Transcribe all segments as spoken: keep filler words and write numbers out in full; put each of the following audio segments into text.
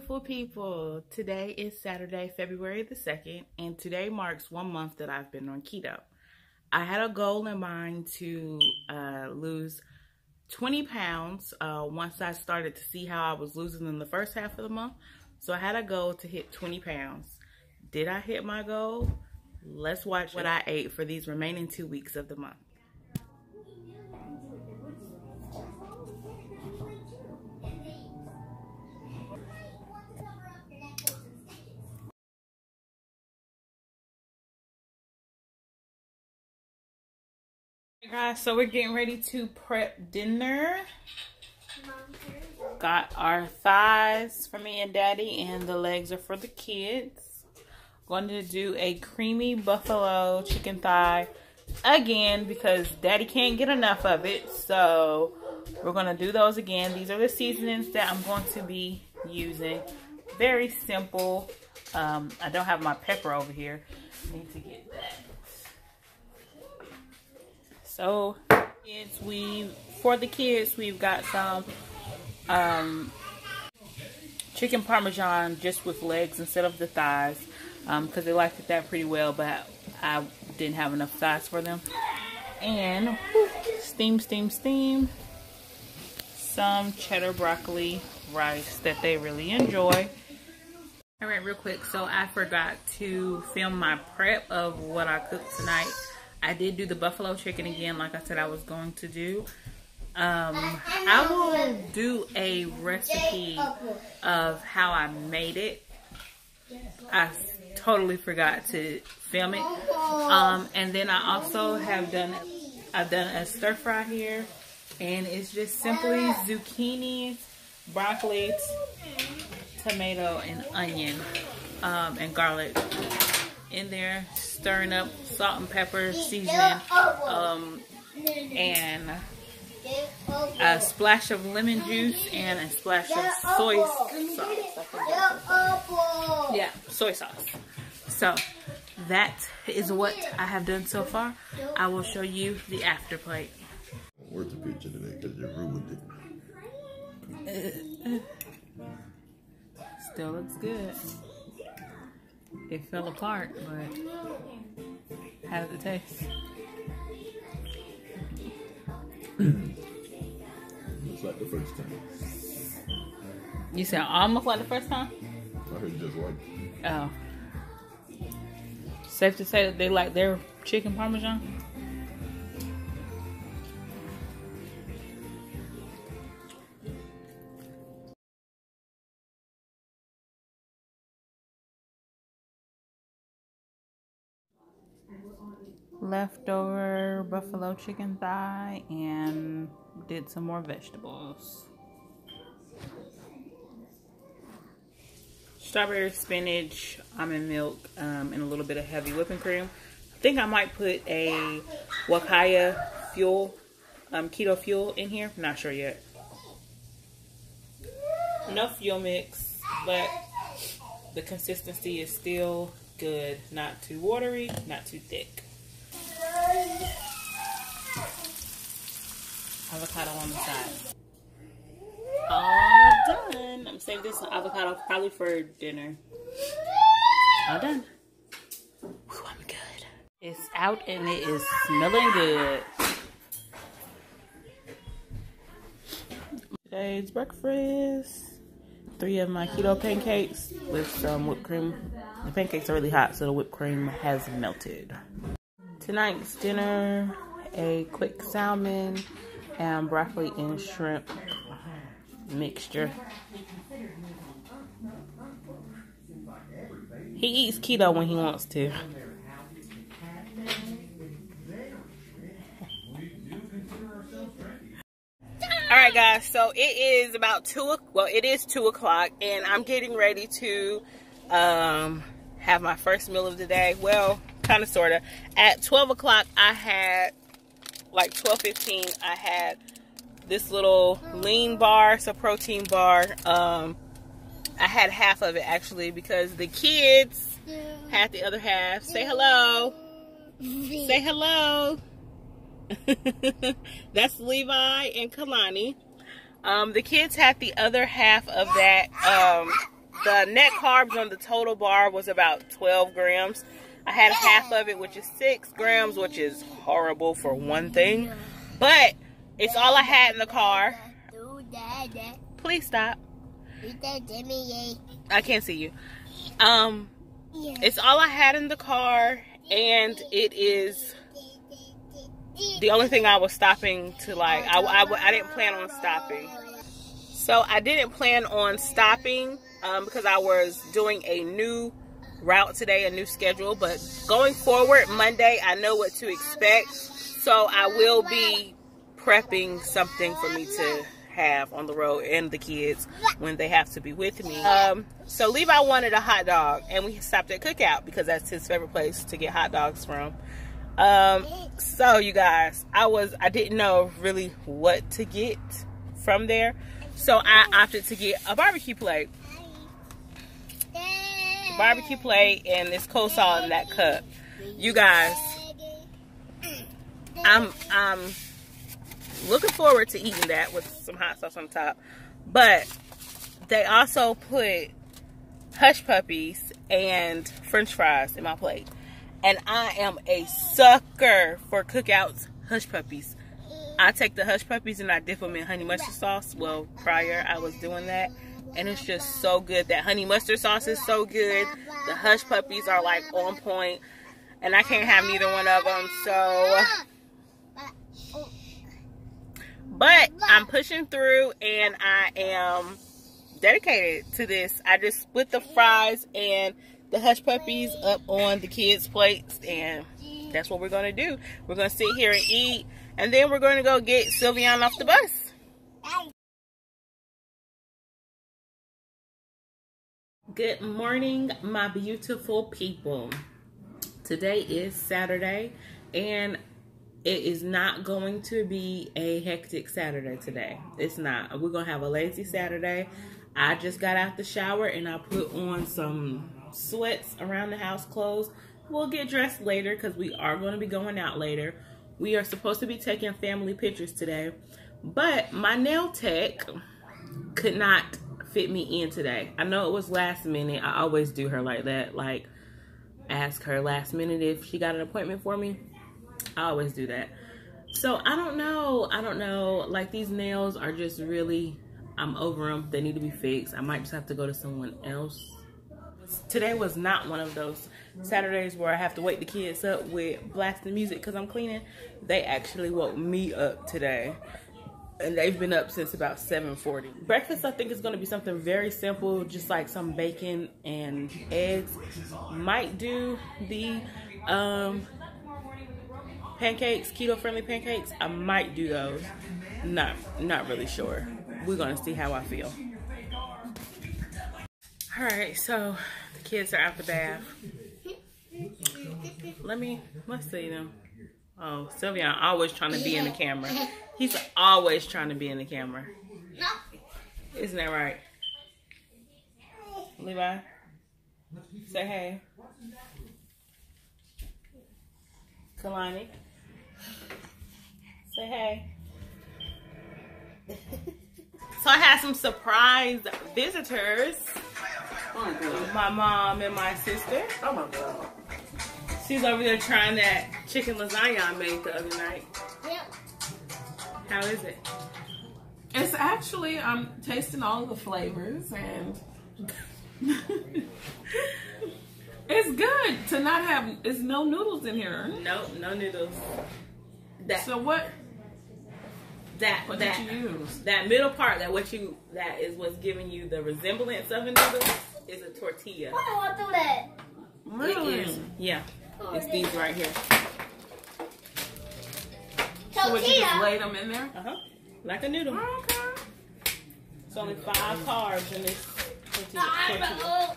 beautiful people. Today is Saturday, February the second, and today marks one month that I've been on keto. I had a goal in mind to uh, lose twenty pounds uh, once I started to see how I was losing in the first half of the month. So I had a goal to hit twenty pounds. Did I hit my goal? Let's watch what I ate for these remaining two weeks of the month. Hey guys, so we're getting ready to prep dinner. Got our thighs for me and Daddy, and the legs are for the kids. Going to do a creamy buffalo chicken thigh again because Daddy can't get enough of it. So we're going to do those again. These are the seasonings that I'm going to be using. Very simple. Um, I don't have my pepper over here. Need to get that. So, kids, we for the kids, we've got some um, chicken parmesan just with legs instead of the thighs, um, because they liked that pretty well, but I didn't have enough thighs for them. And whew, steam, steam, steam, some cheddar broccoli rice that they really enjoy. All right, real quick. So I forgot to film my prep of what I cooked tonight. I did do the buffalo chicken again, like I said I was going to do. Um, I will do a recipe of how I made it. I totally forgot to film it. Um, and then I also have done, I've done a stir fry here. And it's just simply zucchini, broccoli, tomato, and onion, um, and garlic in there, stirring up, salt and pepper, seasoning, um, and a splash of lemon juice and a splash of soy sauce. Yeah, soy sauce. So that is what I have done so far. I will show you the after plate. Where's the picture today? Because you ruined it. Still looks good. It fell apart, but how does it taste? Looks like the first time. You said almost like the first time? I heard just like it. Oh. Safe to say that they like their chicken parmesan? Leftover buffalo chicken thigh and did some more vegetables. Strawberry, spinach, almond milk, um, and a little bit of heavy whipping cream. I think I might put a Wakaya fuel, um, keto fuel in here. Not sure yet. Enough fuel mix, but the consistency is still good. Not too watery, not too thick. Avocado on the side. All done. I'm gonna save this avocado probably for dinner. All done. Whew, I'm good. It's out and it is smelling good. Today's breakfast. Three of my keto pancakes with some whipped cream. The pancakes are really hot, so the whipped cream has melted. Tonight's dinner, a quick salmon and broccoli and shrimp mixture. He eats keto when he wants to. Alright guys, so it is about two, well it is two o'clock and I'm getting ready to um, have my first meal of the day. Well, kind of, sort of. At twelve o'clock, I had, like twelve fifteen, I had this little lean bar. It's a protein bar. Um, I had half of it, actually, because the kids had the other half. Say hello. Say hello. That's Levi and Kalani. Um, the kids had the other half of that um, the net carbs on the total bar was about twelve grams. I had half of it, which is six grams, which is horrible for one thing. But it's all I had in the car. Please stop. I can't see you. Um, it's all I had in the car, and it is the only thing I was stopping to like. I, I, I didn't plan on stopping. So I didn't plan on stopping um, because I was doing a new route today, a new schedule. But going forward, Monday, I know what to expect. So I will be prepping something for me to have on the road and the kids when they have to be with me. Um, so Levi wanted a hot dog, and we stopped at Cookout because that's his favorite place to get hot dogs from. Um, so you guys, I was I didn't know really what to get from there, so I opted to get a barbecue plate. A barbecue plate and this coleslaw in that cup. You guys, I'm I'm looking forward to eating that with some hot sauce on top. But they also put hush puppies and french fries in my plate. And I am a sucker for Cookout's hush puppies. I take the hush puppies and I dip them in honey mustard sauce. Well, prior I was doing that. And it's just so good. That honey mustard sauce is so good. The hush puppies are like on point. And I can't have neither one of them. So... But I'm pushing through, and I am dedicated to this. I just split the fries and the hush puppies up on the kids' plates, and that's what we're going to do. We're going to sit here and eat, and then we're going to go get Sylvian off the bus. Good morning, my beautiful people. Today is Saturday, and it is not going to be a hectic Saturday today. It's not. We're going to have a lazy Saturday. I just got out the shower and I put on some sweats around the house clothes. We'll get dressed later because we are going to be going out later. We are supposed to be taking family pictures today. But my nail tech could not fit me in today. I know it was last minute. I always do her like that. Like, ask her last minute if she got an appointment for me. I always do that. So I don't know. I don't know. Like, these nails are just really, I'm over them. They need to be fixed. I might just have to go to someone else. Today was not one of those Saturdays where I have to wake the kids up with blasting music because I'm cleaning. They actually woke me up today. And they've been up since about seven forty. Breakfast, I think, is going to be something very simple. Just like some bacon and eggs. Might do the... um. pancakes, keto-friendly pancakes. I might do those. Not, not really sure. We're gonna see how I feel. All right, so the kids are out the bath. Let me, let's see them. Oh, Sylvian always trying to be in the camera. He's always trying to be in the camera. Isn't that right? Levi, say hey. Kalani, say hey. So I had some surprise visitors. Oh, my, my mom and my sister. Oh my God. She's over there trying that chicken lasagna I made the other night. Yep. How is it? It's actually, I'm tasting all of the flavors, and it's good to not have, it's no noodles in here. No, no noodles. That, so what? That, what that, did you use? That middle part, that what you, that is what's giving you the resemblance of a noodle, is a tortilla. I don't want to do that. Really? It is. Yeah. It's these right here. So would you just lay them in there? Uh-huh. Like a noodle. Oh, okay. It's only five carbs in this tortilla. tortilla.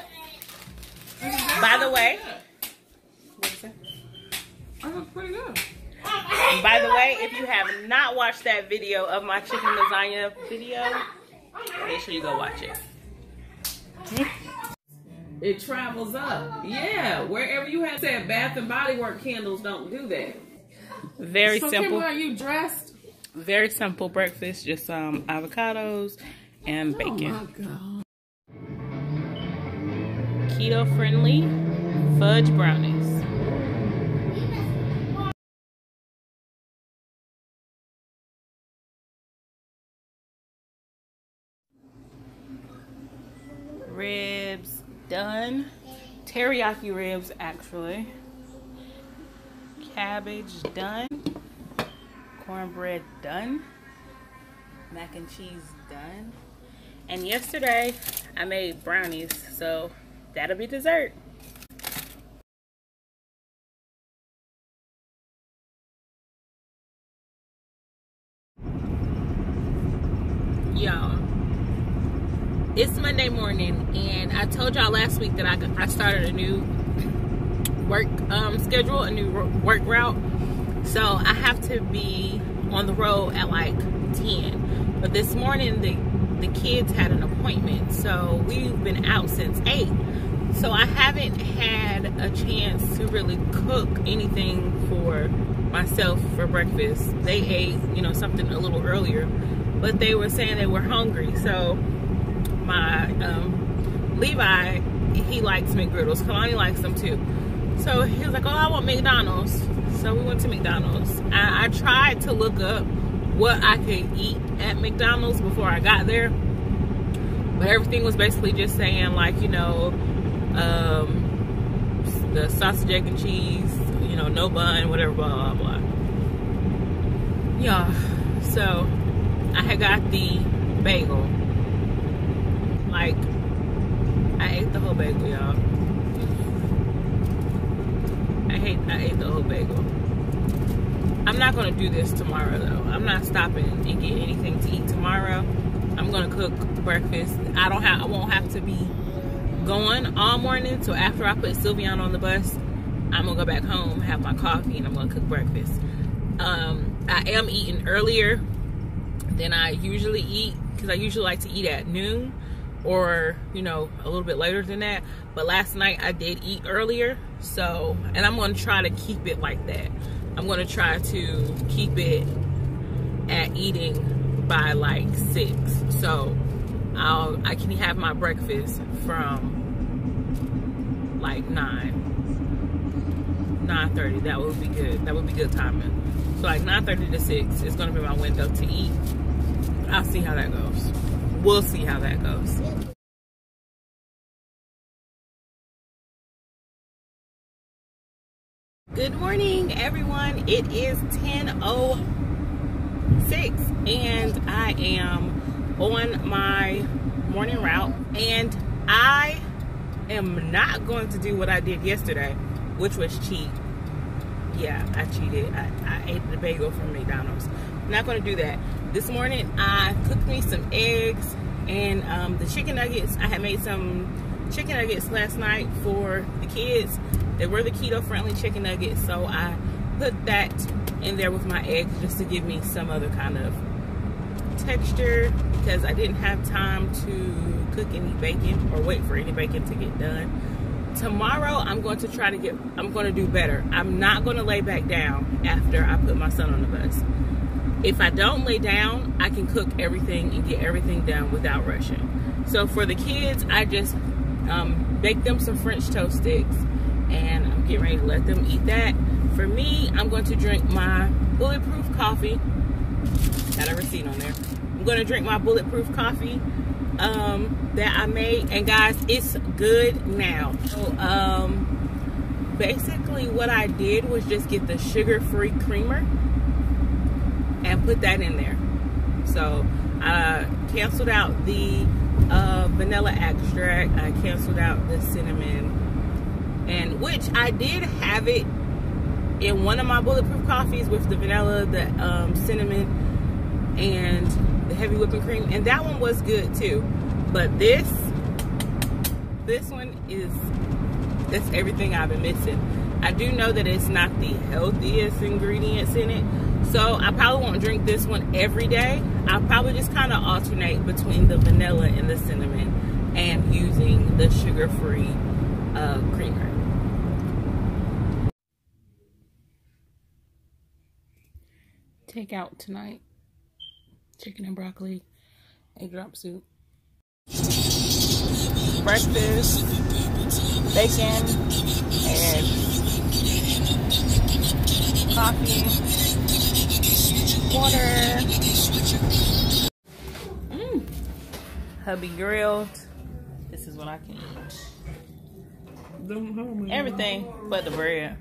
By the way, what is that? That looks pretty good. By the way, if you have not watched that video of my chicken lasagna video, make sure you go watch it. It travels up. Yeah, wherever you have said Bath and Body Works candles don't do that. Very so simple. Kim, are you dressed? Very simple breakfast, just um avocados and bacon. Oh my God. keto-friendly fudge brownies. Ribs done. Teriyaki ribs, actually. Cabbage done. Cornbread done. Mac and cheese done. And yesterday I made brownies, so that'll be dessert. Y'all, it's Monday morning, and I told y'all last week that I, I started a new work um, schedule, a new work route. So I have to be on the road at like ten. But this morning the the kids had an appointment, so we've been out since eight. So I haven't had a chance to really cook anything for myself for breakfast. They ate, you know, something a little earlier, but they were saying they were hungry. So my um, Levi, he likes McGriddles. Kalani likes them too. So he was like, oh, I want McDonald's. So we went to McDonald's. I, I tried to look up what I could eat at McDonald's before I got there, but everything was basically just saying, like, you know, um, the sausage, egg, and cheese, you know, no bun, whatever, blah, blah, blah. Yeah, so I had got the bagel. Like, I ate the whole bagel, y'all. I hate, I ate the whole bagel. I'm not gonna do this tomorrow though. I'm not stopping and getting anything to eat tomorrow. I'm gonna cook breakfast. I don't have, I won't have to be going all morning. So after I put Sylvian on the bus, I'm gonna go back home, have my coffee, and I'm gonna cook breakfast. Um, I am eating earlier than I usually eat, because I usually like to eat at noon, or, you know, a little bit later than that. But last night I did eat earlier, so, and I'm gonna try to keep it like that. I'm gonna try to keep it at eating by like six, so I'll I can have my breakfast from like nine, nine thirty. That would be good. That would be good timing. So like nine thirty to six is gonna be my window to eat. I'll see how that goes. We'll see how that goes. Good morning, everyone. It is ten oh six and I am on my morning route, and I am not going to do what I did yesterday, which was cheat. Yeah, I cheated. I, I ate the bagel from McDonald's. I'm not going to do that. This morning I cooked me some eggs and um, the chicken nuggets. I had made some chicken nuggets last night for the kids. They were the keto-friendly chicken nuggets, so I put that in there with my eggs just to give me some other kind of texture, because I didn't have time to cook any bacon or wait for any bacon to get done. Tomorrow, I'm going to try to get, I'm going to do better. I'm not going to lay back down after I put my son on the bus. If I don't lay down, I can cook everything and get everything done without rushing. So for the kids, I just um, baked them some French toast sticks, and I'm getting ready to let them eat that. For me, I'm going to drink my bulletproof coffee. Got a receipt on there. I'm going to drink my bulletproof coffee um, that I made. And guys, it's good now. So um, basically what I did was just get the sugar-free creamer and put that in there. So I canceled out the uh, vanilla extract. I canceled out the cinnamon. And which I did have it in one of my bulletproof coffees with the vanilla, the um, cinnamon, and the heavy whipping cream, and that one was good too. But this, this one is, that's everything I've been missing. I do know that it's not the healthiest ingredients in it, so I probably won't drink this one every day. I'll probably just kind of alternate between the vanilla and the cinnamon and using the sugar-free uh, creamer. Take out tonight. Chicken and broccoli, egg drop soup. Breakfast. bacon, and coffee, water. Mm. Hubby grilled. This is what I can eat. Everything but the bread.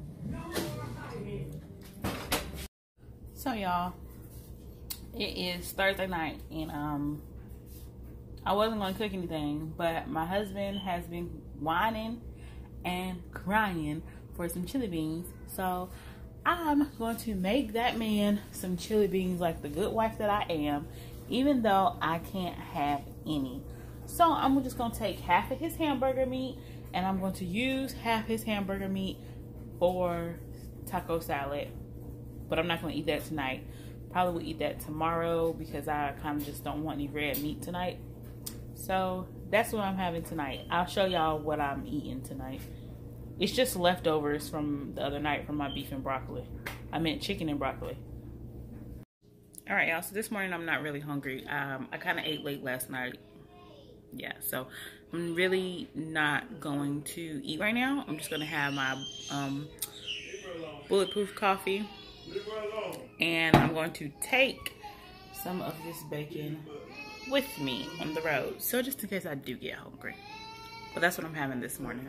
So y'all, it is Thursday night, and um I wasn't going to cook anything, but my husband has been whining and crying for some chili beans, so I'm going to make that man some chili beans like the good wife that I am, even though I can't have any. So I'm just going to take half of his hamburger meat, and I'm going to use half his hamburger meat for taco salad. But I'm not going to eat that tonight. Probably will eat that tomorrow because I kind of just don't want any red meat tonight. So that's what I'm having tonight. I'll show y'all what I'm eating tonight. It's just leftovers from the other night from my beef and broccoli. I meant chicken and broccoli. All right, y'all. So this morning I'm not really hungry. Um, I kind of ate late last night. Yeah, so I'm really not going to eat right now. I'm just going to have my um, bulletproof coffee. And I'm going to take some of this bacon with me on the road. So just in case I do get hungry. But that's what I'm having this morning.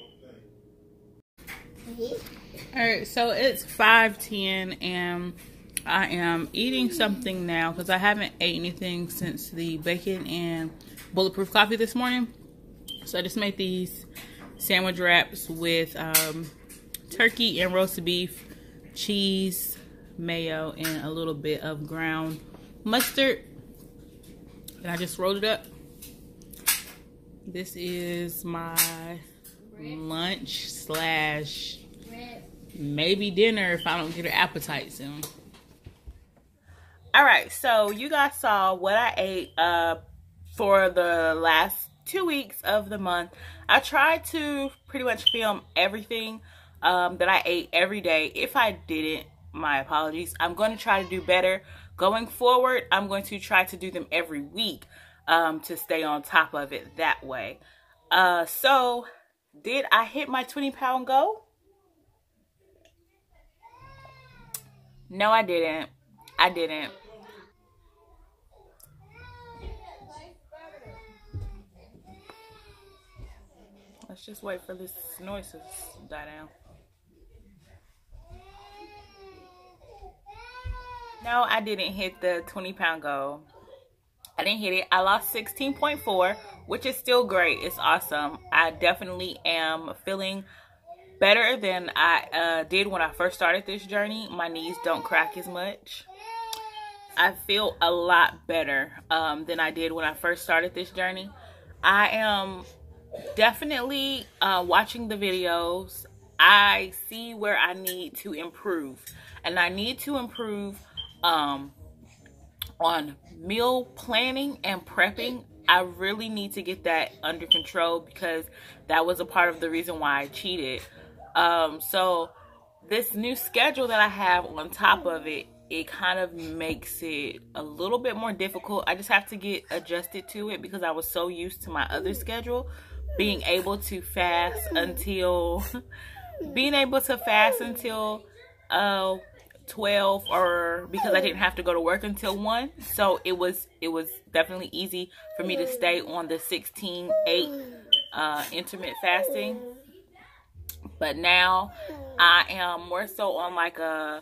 Alright, so it's five ten and I am eating something now because I haven't ate anything since the bacon and bulletproof coffee this morning. So I just made these sandwich wraps with um, turkey and roasted beef, cheese, mayo, and a little bit of ground mustard. And I just rolled it up. This is my lunch slash maybe dinner if I don't get an appetite soon. Alright, so you guys saw what I ate uh, for the last two weeks of the month. I tried to pretty much film everything Um, that I ate every day. If I didn't, my apologies. I'm going to try to do better going forward. I'm going to try to do them every week um, to stay on top of it that way. Uh, so, did I hit my twenty pound goal? No, I didn't. I didn't. Let's just wait for this noise to die down. No, I didn't hit the twenty pound goal. I didn't hit it. I lost sixteen point four, which is still great. It's awesome. I definitely am feeling better than I uh, did when I first started this journey. My knees don't crack as much. I feel a lot better um, than I did when I first started this journey. I am definitely uh, watching the videos. I see where I need to improve. And I need to improve um, on meal planning and prepping. I really need to get that under control because that was a part of the reason why I cheated. Um, so this new schedule that I have on top of it, it kind of makes it a little bit more difficult. I just have to get adjusted to it because I was so used to my other schedule, being able to fast until being able to fast until uh twelve, or because I didn't have to go to work until one. So it was it was definitely easy for me to stay on the sixteen eight uh intermittent fasting. But now I am more so on like a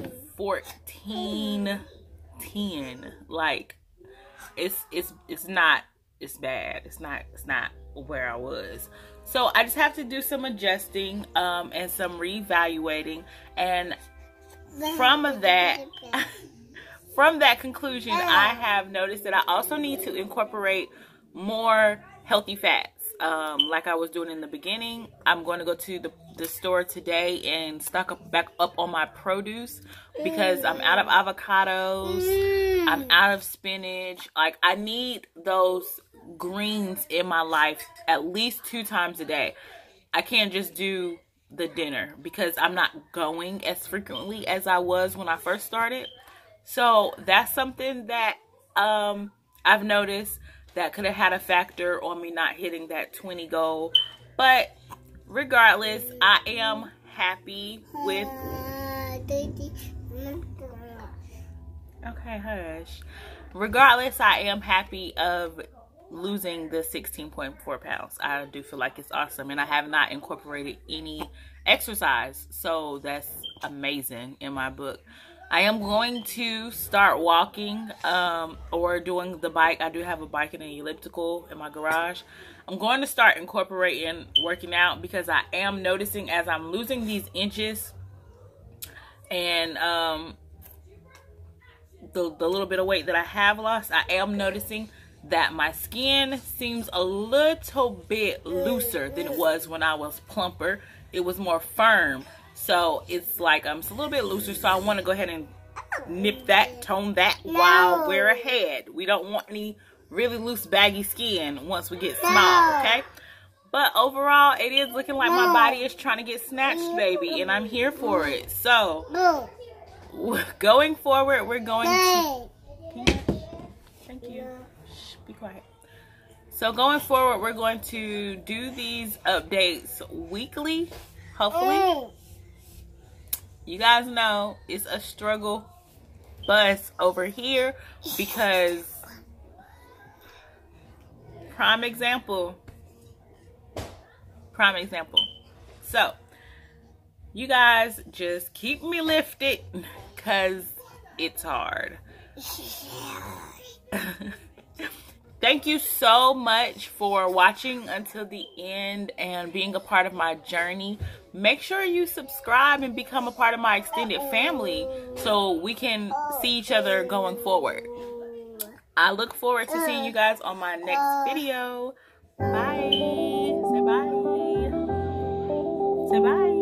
fourteen ten. Like it's it's it's not it's bad. It's not it's not where I was. So I just have to do some adjusting um and some reevaluating, and from that from that conclusion I have noticed that I also need to incorporate more healthy fats. Um, like I was doing in the beginning. I'm going to go to the, the store today and stock up back up on my produce because I'm out of avocados. I'm out of spinach. Like I need those greens in my life at least two times a day. I can't just do the dinner because I'm not going as frequently as I was when I first started. So that's something that um, I've noticed that could have had a factor on me not hitting that twenty goal. But regardless, I am happy with... Okay, hush. Regardless, I am happy of losing the sixteen point four pounds. I do feel like it's awesome, and I have not incorporated any exercise, so that's amazing in my book. I am going to start walking um, or doing the bike. I do have a bike and an elliptical in my garage. I'm going to start incorporating working out because I am noticing as I'm losing these inches and um, the, the little bit of weight that I have lost, I am noticing that my skin seems a little bit looser than it was when I was plumper. It was more firm. So it's like um, it's a little bit looser. So I want to go ahead and nip that, tone that while we're ahead. We don't want any really loose baggy skin once we get small, okay? But overall, it is looking like my body is trying to get snatched, baby. And I'm here for it. So going forward, we're going to... Thank you. Shh, be quiet. So going forward, we're going to do these updates weekly, hopefully. You guys know it's a struggle bus over here because, prime example, prime example. So, you guys just keep me lifted because it's hard. Thank you so much for watching until the end and being a part of my journey. Make sure you subscribe and become a part of my extended family so we can see each other going forward. I look forward to seeing you guys on my next video. Bye. Say bye. Say bye.